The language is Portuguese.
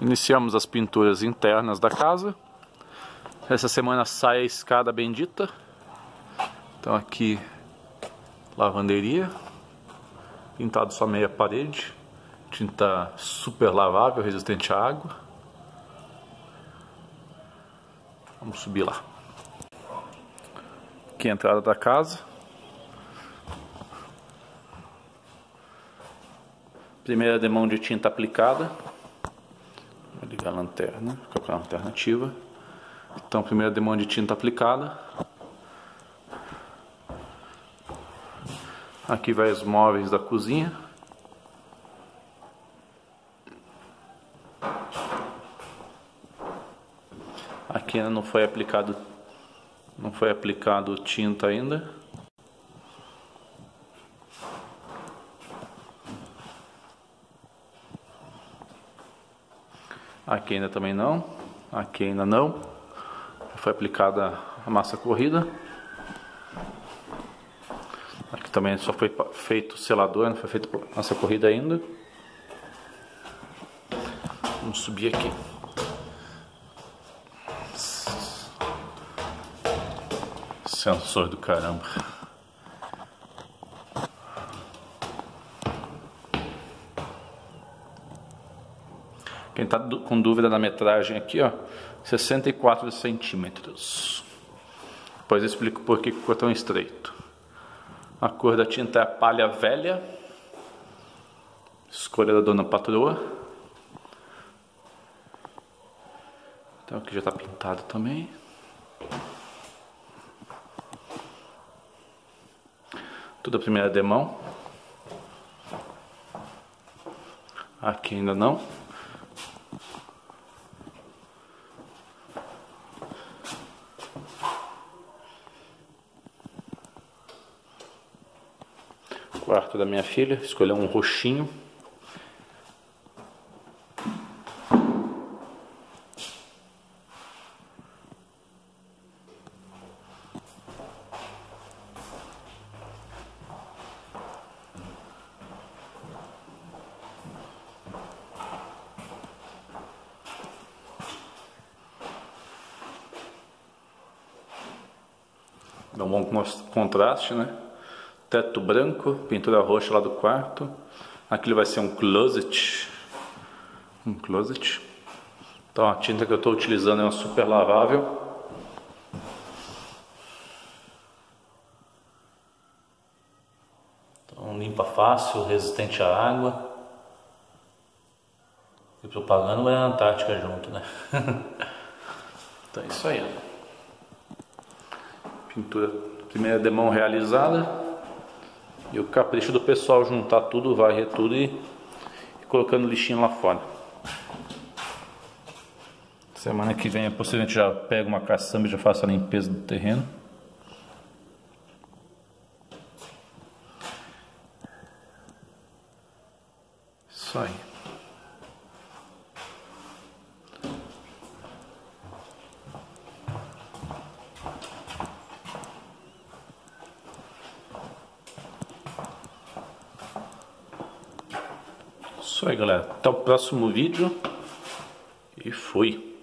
Iniciamos as pinturas internas da casa. Essa semana sai a escada bendita. Então aqui, lavanderia. Pintado só meia parede. Tinta super lavável, resistente à água. Vamos subir lá. Aqui a entrada da casa. Primeira demão de tinta aplicada. Vou ligar a lanterna, colocar a lanterna ativa. Então, primeira demão de tinta aplicada. Aqui vai os móveis da cozinha. Aqui ainda não foi aplicado tinta ainda. Aqui ainda também não. Aqui ainda não. Foi aplicada a massa corrida. Aqui também só foi feito selador, não foi feito massa corrida ainda. Vamos subir aqui. Sensor do caramba. Quem está com dúvida da metragem aqui, ó, 64 centímetros. Depois eu explico por que ficou tão estreito. A cor da tinta é a palha velha. Escolha da dona patroa. Então aqui já está pintado também. Tudo a primeira demão. Aqui ainda não. Quarto da minha filha, escolheu um roxinho. Dá um bom contraste, né? Teto branco, pintura roxa lá do quarto. Aquilo vai ser um closet. Então a tinta que eu estou utilizando é uma super lavável. Então limpa fácil, resistente à água. E propaganda é a Antártica junto, né? Então é isso aí. Pintura, primeira demão realizada. E o capricho do pessoal juntar tudo, varrer tudo e colocando lixinho lá fora. Semana que vem, possivelmente já pego uma caçamba e já faço a limpeza do terreno. Isso aí. Isso aí, galera. Até o próximo vídeo. E fui.